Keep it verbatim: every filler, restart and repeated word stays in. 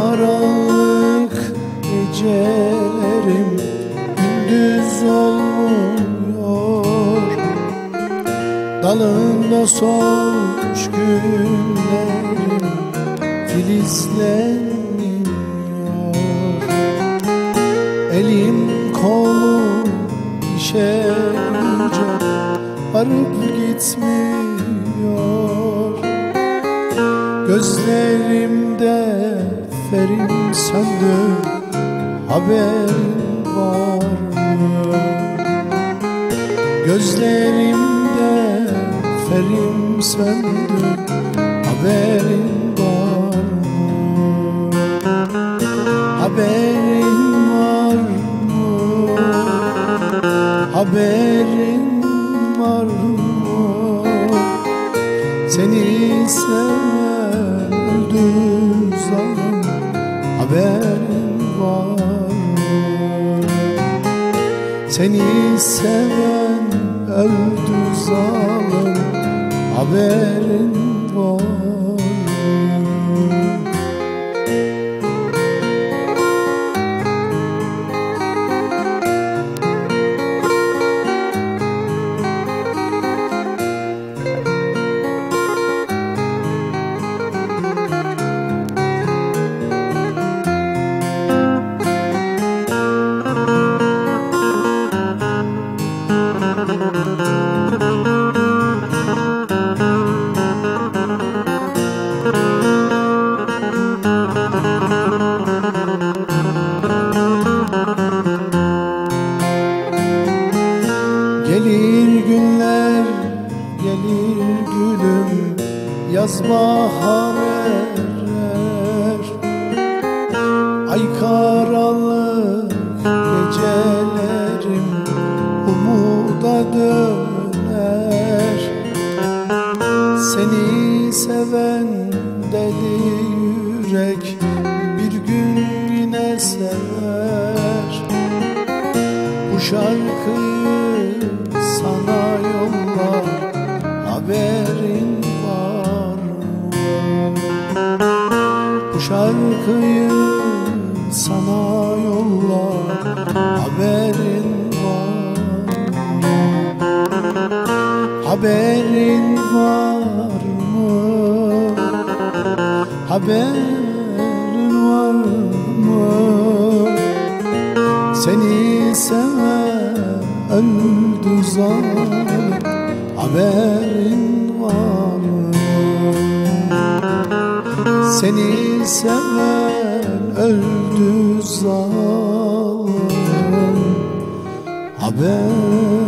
karanlık gecelerim gündüz olmuyor, dalında solmuş günlerim filizlenmiyor. Elim kolum işe yarayacak, varıp gitmiyor. Gözlerimde ferim söndü, haberin var mı? Gözlerimde ferim söndü, haberin var mı? Haberin var mı? Haberin var mı? Seni seven öldü zalim, haberin var mı? Seni seven öldü zalim, haberin var mı? Gelir günler, gelir gülüm, yaz bahar erer. Ay karanlık gecelerim umuda döner. Seni seven deli yürek bir gün yine sever. Bu şarkıyı sana yollar, haberin var mı? Bu şarkıyı sana yollar, haberin var mı? Haberin var mı? Haberin var mı? Seni seven öldü zalim, haberin var mı? Seni seven öldü zalim, haber